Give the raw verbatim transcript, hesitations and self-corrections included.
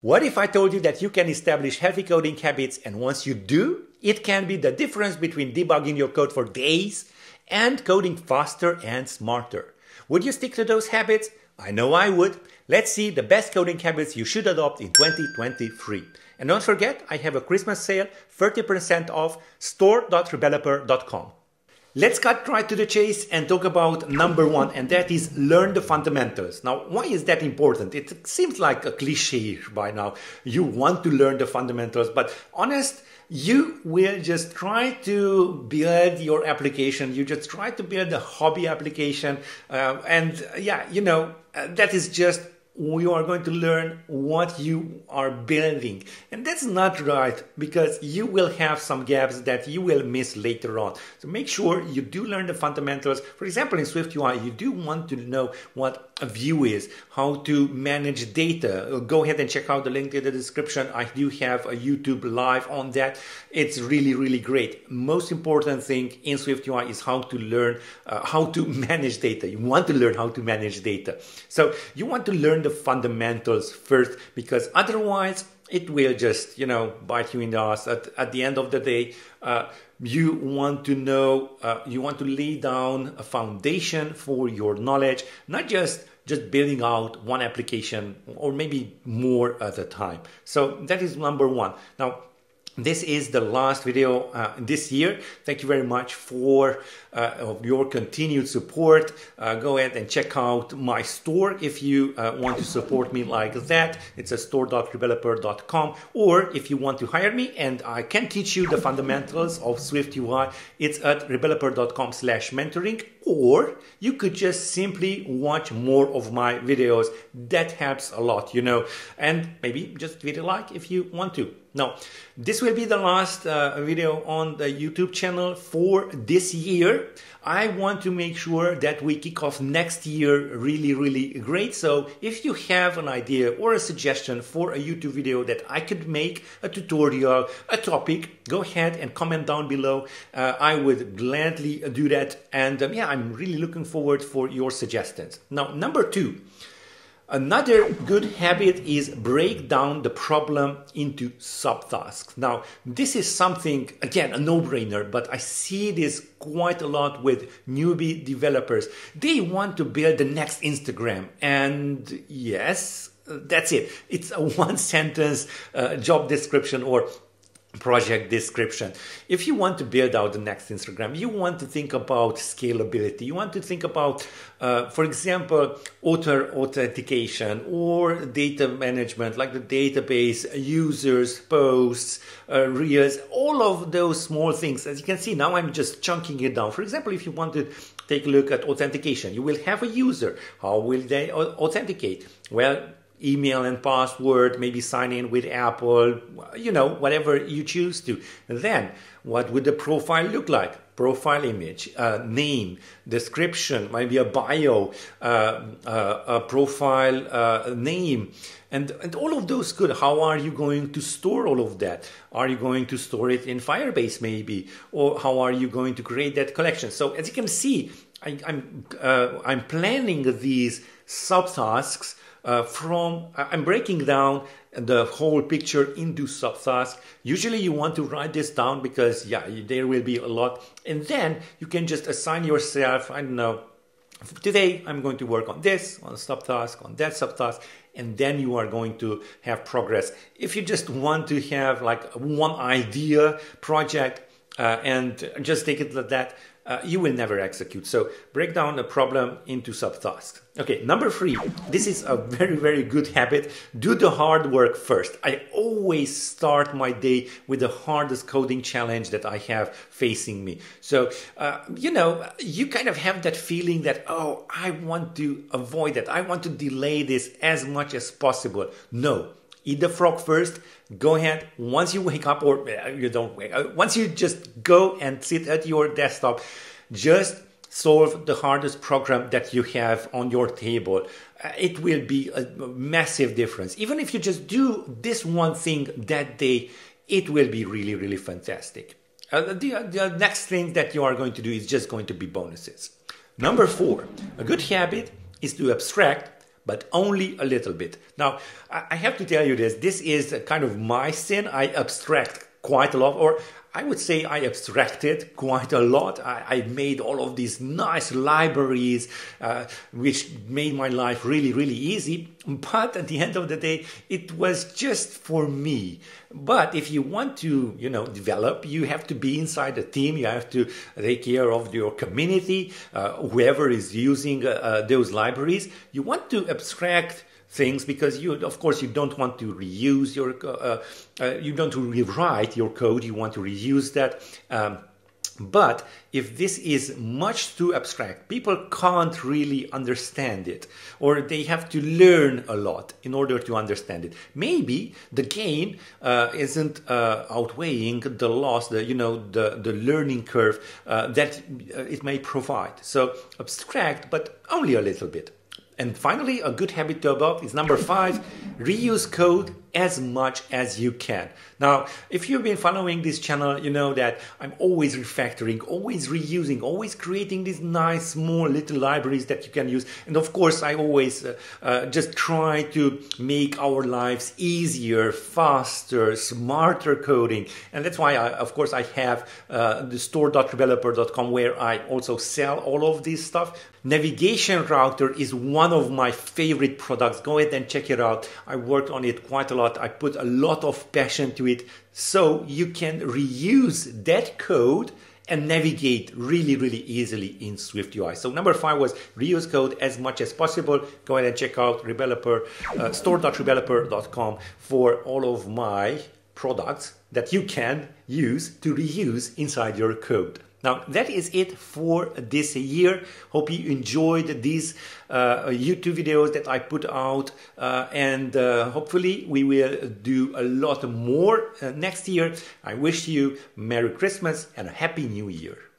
What if I told you that you can establish healthy coding habits, and once you do, it can be the difference between debugging your code for days and coding faster and smarter? Would you stick to those habits? I know I would. Let's see the best coding habits you should adopt in twenty twenty-three. And don't forget, I have a Christmas sale, thirty percent off, store dot rebeloper dot com. Let's cut right to the chase and talk about number one, and that is learn the fundamentals. Now, why is that important? It seems like a cliche by now. You want to learn the fundamentals, but honest, you will just try to build your application. You just try to build a hobby application. Uh, and yeah, you know, uh, that is just you are going to learn what you are building. And that's not right, because you will have some gaps that you will miss later on. So make sure you do learn the fundamentals. For example, in Swift U I, you do want to know what a view is, how to manage data. Go ahead and check out the link in the description. I do have a YouTube live on that. It's really, really great. Most important thing in Swift U I is how to learn uh, how to manage data. You want to learn how to manage data. So you want to learn the fundamentals first, because otherwise it will just, you know, bite you in the ass. At, at the end of the day, uh, you want to know, uh, you want to lay down a foundation for your knowledge, not just just building out one application or maybe more at a time. So that is number one. Now, this is the last video uh, this year. Thank you very much for uh, your continued support. Uh, go ahead and check out my store if you uh, want to support me like that. It's a store dot rebeloper dot com. Or if you want to hire me and I can teach you the fundamentals of Swift U I, it's at rebeloper dot com slash mentoring. Or you could just simply watch more of my videos. That helps a lot, you know, and maybe just give it a like if you want to. Now, this will be the last uh, video on the YouTube channel for this year. I want to make sure that we kick off next year really, really great. So if you have an idea or a suggestion for a YouTube video that I could make, a tutorial, a topic, go ahead and comment down below. Uh, I would gladly do that. And um, yeah, I'm really looking forward for your suggestions. Now, number two. Another good habit is break down the problem into subtasks. Now, this is something, again, a no-brainer, but I see this quite a lot with newbie developers. They want to build the next Instagram, and yes, that's it. It's a one-sentence uh, job description or project description. If you want to build out the next Instagram, you want to think about scalability. You want to think about, uh, for example, author authentication or data management, like the database, users, posts, uh, reels, all of those small things. As you can see, now I'm just chunking it down. For example, if you want to take a look at authentication, you will have a user. How will they authenticate? Well, email and password, maybe sign in with Apple, you know, whatever you choose to. Then, what would the profile look like? Profile image, uh, name, description, maybe a bio, uh, uh, a profile uh, name, and, and all of those good. How are you going to store all of that? Are you going to store it in Firebase maybe? Or how are you going to create that collection? So as you can see, I, I'm, uh, I'm planning these subtasks Uh, from, I'm breaking down the whole picture into subtasks. Usually you want to write this down because, yeah, there will be a lot. And then you can just assign yourself, I don't know, today I'm going to work on this, on a subtask, on that subtask, and then you are going to have progress. If you just want to have like one idea project uh, and just take it like that, Uh, you will never execute. So break down a problem into subtasks. Okay, number three, this is a very, very good habit. Do the hard work first. I always start my day with the hardest coding challenge that I have facing me. So, uh, you know, you kind of have that feeling that, oh, I want to avoid that. I want to delay this as much as possible. No. Eat the frog first. Go ahead. Once you wake up, or you don't wake up, once you just go and sit at your desktop, just solve the hardest program that you have on your table. It will be a massive difference. Even if you just do this one thing that day, it will be really, really fantastic. Uh, the, the next thing that you are going to do is just going to be bonuses. Number four, a good habit is to abstract but only a little bit. Now, I have to tell you this, this is kind of my sin. I abstract quite a lot, or I would say I abstracted quite a lot. I, I made all of these nice libraries, uh, which made my life really, really easy. But at the end of the day, it was just for me. But if you want to, you know, develop, you have to be inside a team. You have to take care of your community, uh, whoever is using uh, uh, those libraries. You want to abstract things because you, of course, you don't want to reuse your, uh, uh, you don't rewrite your code. You want to reuse that. Um, but if this is much too abstract, people can't really understand it, or they have to learn a lot in order to understand it. Maybe the gain uh, isn't uh, outweighing the loss, the you know the the learning curve uh, that uh, it may provide. So abstract, but only a little bit. And finally, a good habit to adopt is number five, reuse code as much as you can. Now, if you've been following this channel, you know that I'm always refactoring, always reusing, always creating these nice small little libraries that you can use. And of course, I always uh, uh, just try to make our lives easier, faster, smarter coding. And that's why, I, of course, I have uh, the store dot rebeloper dot com where I also sell all of this stuff. Navigation Router is one of my favorite products. Go ahead and check it out. I worked on it quite a lot. I put a lot of passion to it, so you can reuse that code and navigate really, really easily in SwiftUI. So number five was reuse code as much as possible. Go ahead and check out Rebeloper, uh, store dot rebeloper dot com for all of my products that you can use to reuse inside your code. Now, that is it for this year. Hope you enjoyed these uh, YouTube videos that I put out, uh, and uh, hopefully we will do a lot more uh, next year. I wish you Merry Christmas and a Happy New Year.